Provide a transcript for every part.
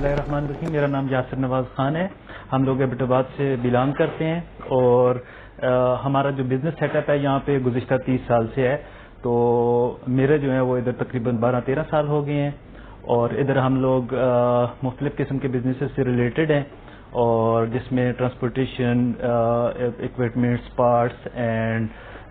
बिस्मिल्लाहिर्रहमानिर्रहीम। मेरा नाम यासिर नवाज खान है। हम लोग एबटाबाद से बिलोंग करते हैं और हमारा जो बिज़नेस सेटअप है यहाँ पे गुज़िश्ता 30 साल से है। तो मेरे जो है वो इधर तकरीबन 12-13 साल हो गए हैं और इधर हम लोग मुख्तलिफ़ किस्म के बिजनेसेस से रिलेटेड हैं और जिसमें transportation, equipments, parts and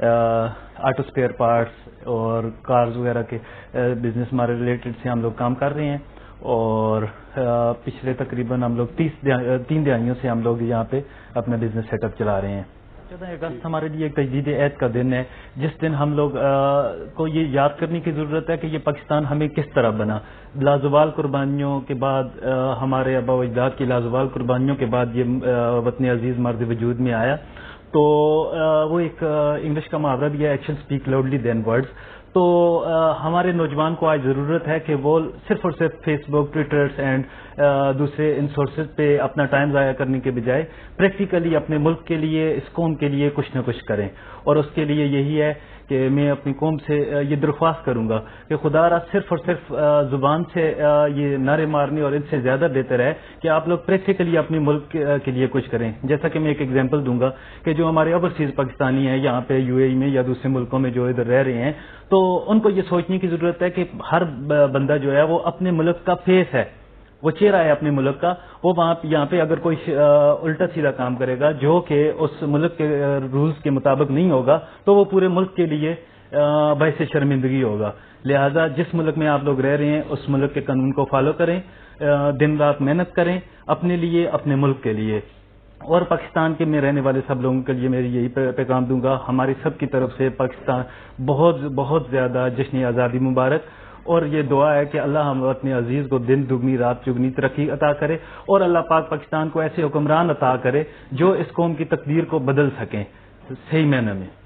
auto spare parts और कार्स वगैरह के बिजनेस हमारे रिलेटेड से हम लोग काम कर रहे हैं। और पिछले तकरीबन हम लोग 3 दिहाइयों से हम लोग यहाँ पे अपना बिजनेस सेटअप चला रहे हैं। 14 अगस्त हमारे लिए एक तजदीद एहद का दिन है, जिस दिन हम लोग को ये याद करने की ज़रूरत है कि ये पाकिस्तान हमें किस तरह बना। लाजवाल कुर्बानियों के बाद, हमारे आबा व अजदाद की लाजवाल कुर्बानियों के बाद ये वतन अजीज़ मर्द वजूद में आया। तो वो एक इंग्लिश का मुहावरा भी है, action speak loudly than words. तो हमारे नौजवान को आज ज़रूरत है कि वो सिर्फ और सिर्फ फेसबुक, ट्विटर्स एंड दूसरे इन सोर्सेज पे अपना टाइम ज़ाया करने के बजाय प्रैक्टिकली अपने मुल्क के लिए, इस कौम के लिए कुछ न कुछ करें। और उसके लिए यही है कि मैं अपनी कौम से ये दरख्वास्त करूंगा कि खुदारा सिर्फ और सिर्फ ज़ुबान से ये नारे मारने और इनसे ज़्यादा बेहतर है कि आप लोग प्रैक्टिकली अपने मुल्क के लिए कुछ करें। जैसा कि मैं एक एग्जांपल दूंगा कि जो हमारे ओवरसीज़ पाकिस्तानी हैं यहाँ पे यूएई में या दूसरे मुल्कों में जो इधर रह रहे हैं, तो उनको ये सोचने की ज़रूरत है कि हर बंदा जो है वो अपने मुल्क का फेस है, वो चेहरा है अपने मुल्क का। वो वहाँ यहाँ पे अगर कोई उल्टा सीधा काम करेगा जो कि उस मुल्क के रूल्स के मुताबिक नहीं होगा, तो वो पूरे मुल्क के लिए बाइस शर्मिंदगी होगा। लिहाजा जिस मुल्क में आप लोग रह रहे हैं उस मुल्क के कानून को फॉलो करें, दिन रात मेहनत करें अपने लिए, अपने मुल्क के लिए। और पाकिस्तान के में रहने वाले सब लोगों के लिए मेरी यही पैगाम दूंगा, हमारी सब की तरफ से पाकिस्तान बहुत बहुत ज़्यादा जश्न आज़ादी मुबारक। और ये दुआ है कि अल्लाह हम अपने अजीज़ को दिन दुगनी रात चुगनी तरक्की अता करे और अल्लाह पाक पाकिस्तान को ऐसे हुक्मरान अता करे जो इस कौम की तकदीर को बदल सकें सही मायने में।